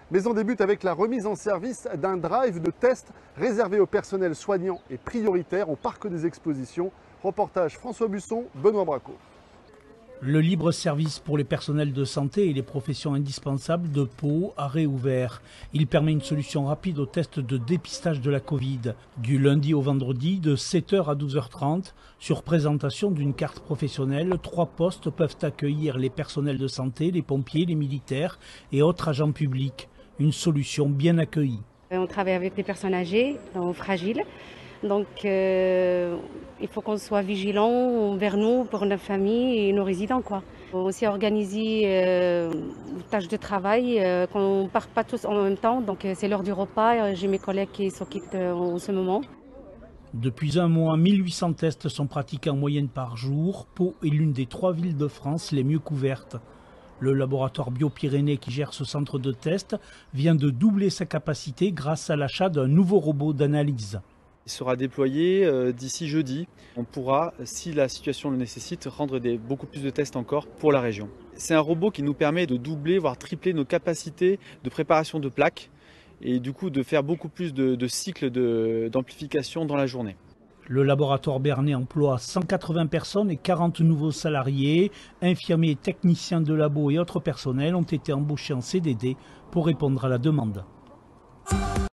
Mais on débute avec la remise en service d'un drive de test réservé au personnel soignant et prioritaire au Parc des Expositions. Reportage François Busson, Benoît Braco. Le libre-service pour les personnels de santé et les professions indispensables de Pau a réouvert. Il permet une solution rapide au test de dépistage de la Covid. Du lundi au vendredi, de 7h à 12h30, sur présentation d'une carte professionnelle, 3 postes peuvent accueillir les personnels de santé, les pompiers, les militaires et autres agents publics. Une solution bien accueillie. On travaille avec des personnes âgées, fragiles. Donc il faut qu'on soit vigilant envers nous, pour nos familles et nos résidents, quoi. On s'est organisé tâches de travail, qu'on ne part pas tous en même temps. Donc c'est l'heure du repas, j'ai mes collègues qui s'occupent en ce moment. Depuis un mois, 1800 tests sont pratiqués en moyenne par jour. Pau est l'une des 3 villes de France les mieux couvertes. Le laboratoire Bio-Pyrénées qui gère ce centre de test vient de doubler sa capacité grâce à l'achat d'un nouveau robot d'analyse. Il sera déployé d'ici jeudi. On pourra, si la situation le nécessite, rendre beaucoup plus de tests encore pour la région. C'est un robot qui nous permet de doubler, voire tripler nos capacités de préparation de plaques et du coup de faire beaucoup plus de cycles d'amplification dans la journée. Le laboratoire Bernay emploie 180 personnes et 40 nouveaux salariés. Infirmiers, techniciens de labo et autres personnels ont été embauchés en CDD pour répondre à la demande.